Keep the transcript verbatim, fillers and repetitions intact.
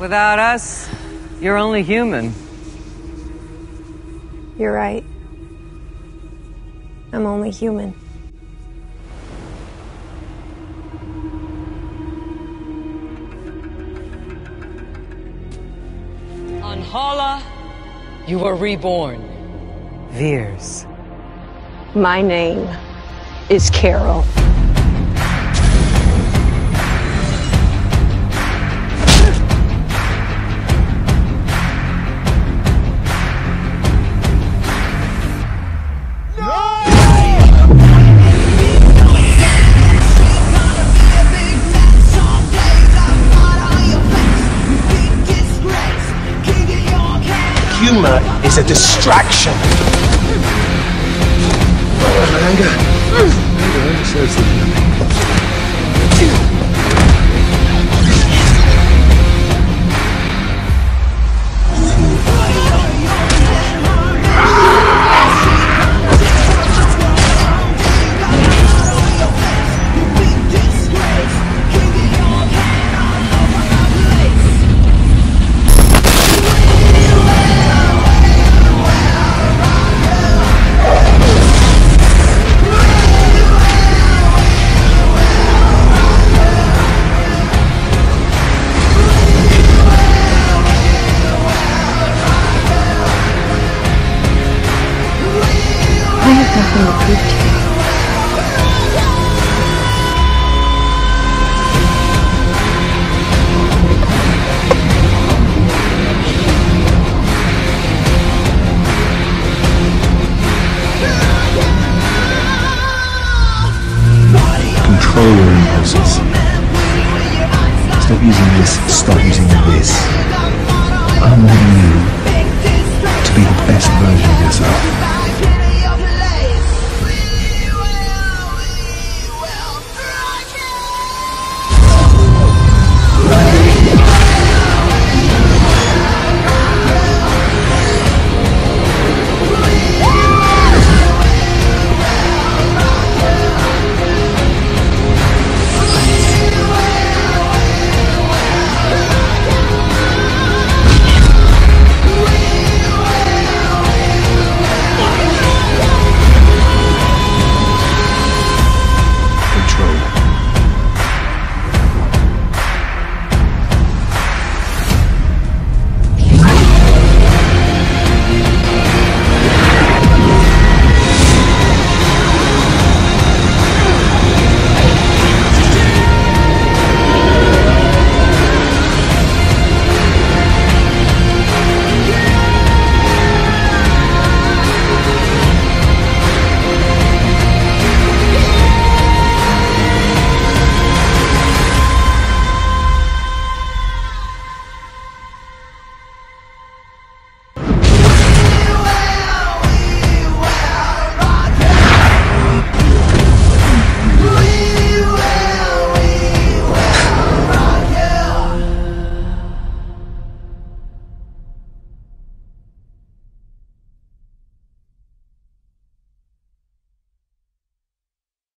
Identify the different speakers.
Speaker 1: Without us, you're only human.
Speaker 2: You're right. I'm only human.
Speaker 3: On Hala, you were reborn.
Speaker 1: Veers.
Speaker 2: My name is Carol.
Speaker 4: Humor is a distraction. Anger. Anger serves the
Speaker 2: I have nothing to prove to you.
Speaker 4: Control your impulses. Stop using this, stop using this. I want you to be the best version of yourself.